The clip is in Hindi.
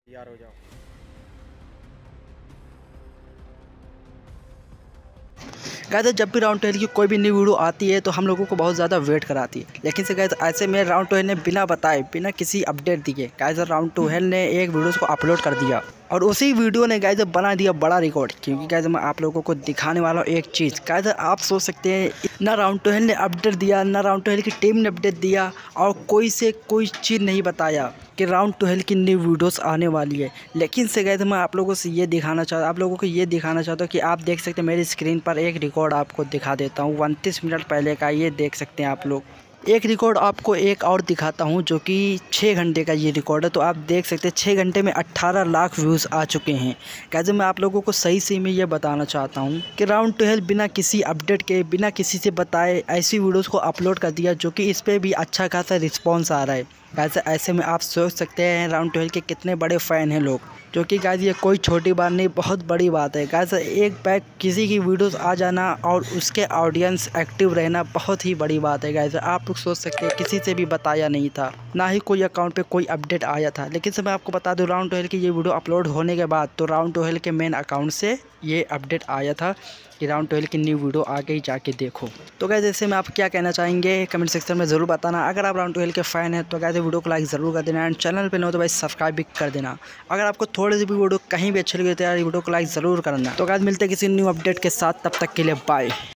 तैयार हो जाओ। गाइस जब भी राउंड टेल की कोई भी न्यू वीडियो आती है तो हम लोगों को बहुत ज़्यादा वेट कराती है, लेकिन से गाइस ऐसे में राउंड टेल ने बिना बताए बिना किसी अपडेट दिए गाइस राउंड टेल ने एक वीडियो को अपलोड कर दिया और उसी वीडियो ने गाइस बना दिया बड़ा रिकॉर्ड। क्योंकि गाइस मैं आप लोगों को दिखाने वाला हूँ एक चीज़। गाइस आप सोच सकते हैं ना राउंड टेल ने अपडेट दिया, ना राउंड टेल की टीम ने अपडेट दिया और कोई से कोई चीज़ नहीं बताया कि राउंड टेल की न्यू वीडियोस आने वाली है। लेकिन से गाइस मैं आप लोगों को ये दिखाना चाहता हूँ कि आप देख सकते हैं मेरी स्क्रीन पर एक रिकॉर्ड आपको दिखा देता हूँ 29 मिनट पहले का। ये देख सकते हैं आप लोग। एक रिकॉर्ड आपको एक और दिखाता हूँ जो कि 6 घंटे का ये रिकॉर्ड है। तो आप देख सकते हैं 6 घंटे में 18 लाख व्यूज़ आ चुके हैं। कैसे मैं आप लोगों को सही में ये बताना चाहता हूँ कि राउंड टेल बिना किसी अपडेट के बिना किसी से बताए ऐसी वीडियोस को अपलोड कर दिया जो कि इस पर भी अच्छा खासा रिस्पॉन्स आ रहा है। गाइस ऐसे में आप सोच सकते हैं राउंड टेल के कितने बड़े फ़ैन हैं लोग, जो कि गाइस ये कोई छोटी बात नहीं, बहुत बड़ी बात है। गाइस एक बैग किसी की वीडियोस आ जाना और उसके ऑडियंस एक्टिव रहना बहुत ही बड़ी बात है। गाइस आप लोग सोच सकते हैं किसी से भी बताया नहीं था, ना ही कोई अकाउंट पे कोई अपडेट आया था। लेकिन से मैं आपको बता दूं राउंड टेल की ये वीडियो अपलोड होने के बाद तो राउंड टेल के मेन अकाउंट से ये अपडेट आया था कि राउंड टेल की न्यू वीडियो आ गई, जाके देखो। तो गाइस ऐसे में आप क्या कहना चाहेंगे कमेंट सेक्शन में ज़रूर बताना। अगर आप राउंड टेल के फ़ैन हैं तो गाइस वीडियो को लाइक ज़रूर कर देना एंड चैनल पे न हो तो भाई सब्सक्राइब भी कर देना। अगर आपको थोड़ी सी भी वीडियो कहीं भी अच्छी लगी तो यार वीडियो को लाइक ज़रूर करना। तो गाइस मिलते हैं किसी न्यू अपडेट के साथ, तब तक के लिए बाय।